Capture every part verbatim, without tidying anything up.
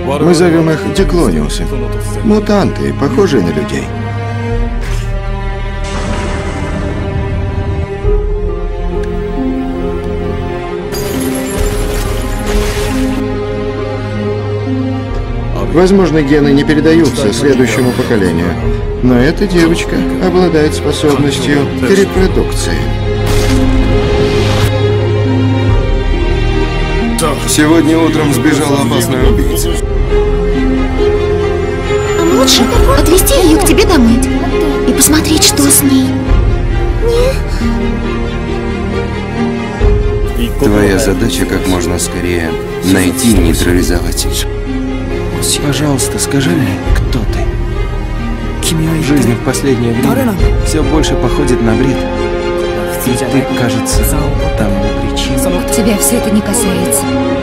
Мы зовем их диклониусы. Мутанты, похожие на людей. Возможно, гены не передаются следующему поколению, но эта девочка обладает способностью к репродукции. Сегодня утром сбежала опасная убийца. Лучше отвезти ее к тебе домой и посмотреть, что с ней. Твоя задача как можно скорее найти и нейтрализовать. Пожалуйста, скажи мне, кто ты? Жизнь в последнее время все больше походит на бред. И ты, кажется, тому причина. Тебя все это не касается.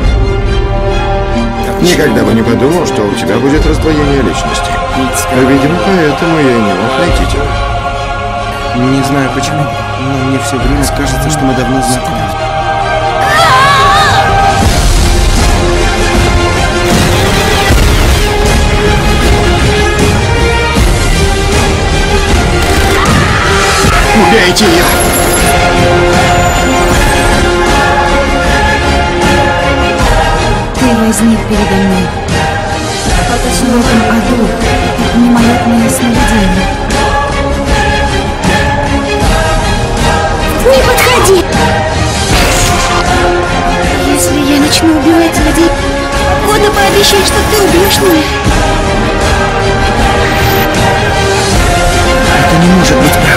Никогда бы не подумал, что у тебя будет раздвоение личности. Видимо, поэтому я и не мог найти тебя. Не знаю почему, но мне все время кажется, что мы давно знакомы. Убейте ее! Ты возник передо мной. В этом аду мимолетное сновидение. Не подходи! Если я начну убивать людей, Кода, пообещай, что ты убьешь меня. Это не может быть правдой.